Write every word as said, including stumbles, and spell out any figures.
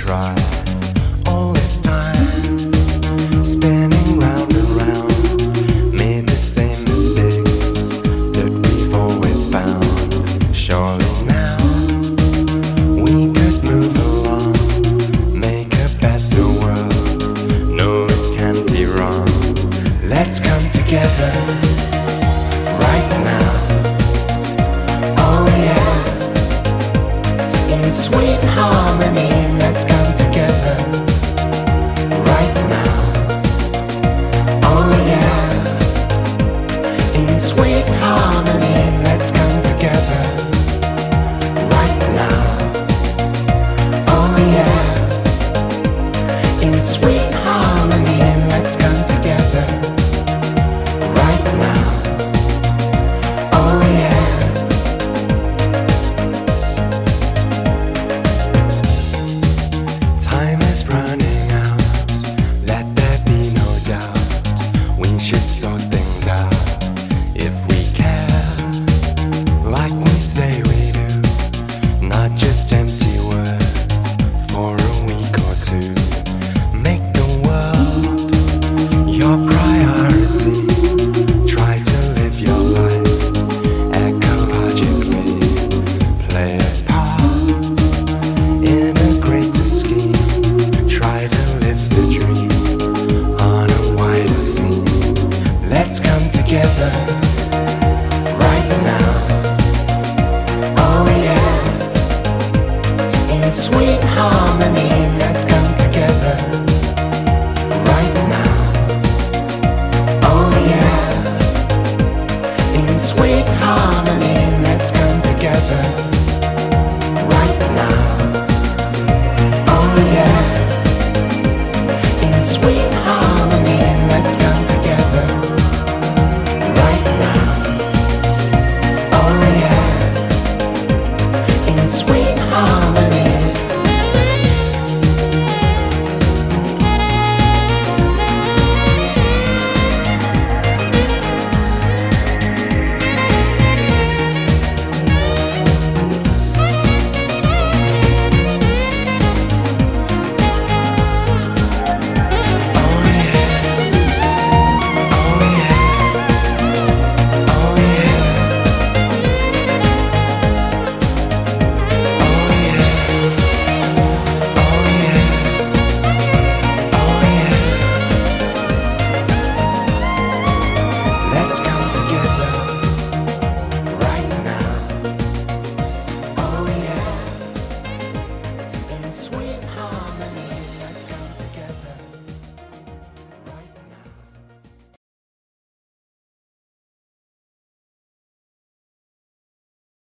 try. All this time, spinning round and round, made the same mistakes that we've always found. Surely now, we could move along, make a better world. No, it can't be wrong. Let's come together right now. Oh yeah, in sweet harmony. Let's come together right now. Oh yeah, in sweet harmony. Let's come together right now. Oh yeah, in sweet harmony. Let's come together right now. Oh yeah. Time is running out, let there be no doubt. We should sort things out if we care, like we say we do. Not just empty words for a week or two. Make the world your priority. Try to live your life ecologically. Play a part in a greater scheme. Try to live the dream on a wider scene. Let's come together right now. Oh yeah, in sweet harmony. Let's come together right now. Oh yeah, in sweet harmony. Let's come together.